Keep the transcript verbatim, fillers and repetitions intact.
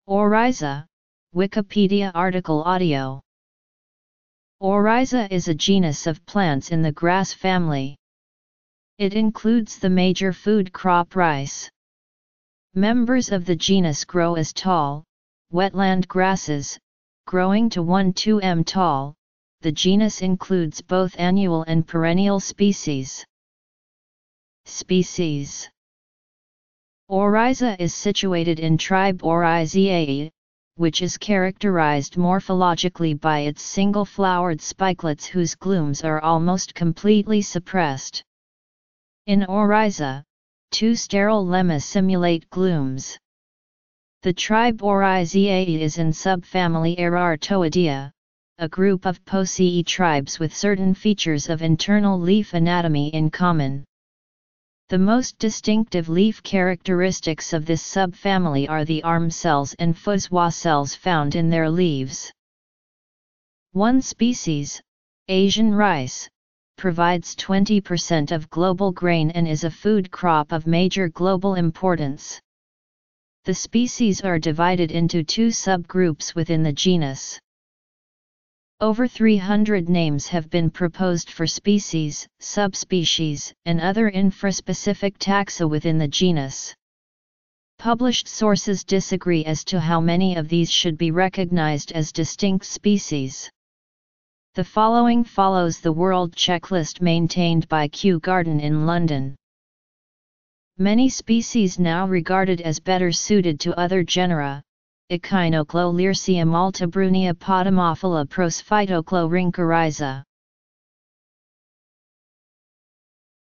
Oryza, Wikipedia article audio. Oryza is a genus of plants in the grass family. It includes the major food crop rice. Members of the genus grow as tall, wetland grasses, growing to one to two meters tall. The genus includes both annual and perennial species. Species. Oryza is situated in tribe Oryzaceae, which is characterized morphologically by its single-flowered spikelets whose glumes are almost completely suppressed. In Oryza, two sterile lemmas simulate glumes. The tribe Oryzaceae is in subfamily Erartoidea, a group of Poaceae tribes with certain features of internal leaf anatomy in common. The most distinctive leaf characteristics of this subfamily are the arm cells and fussoir cells found in their leaves. One species, Asian rice, provides twenty percent of global grain and is a food crop of major global importance. The species are divided into two subgroups within the genus. Over three hundred names have been proposed for species, subspecies, and other infraspecific taxa within the genus. Published sources disagree as to how many of these should be recognized as distinct species. The following follows the world checklist maintained by Kew Garden in London. Many species now regarded as better suited to other genera: Echinochlolyrsia maltabrunia potamophila prosphytochlorhynchoryza.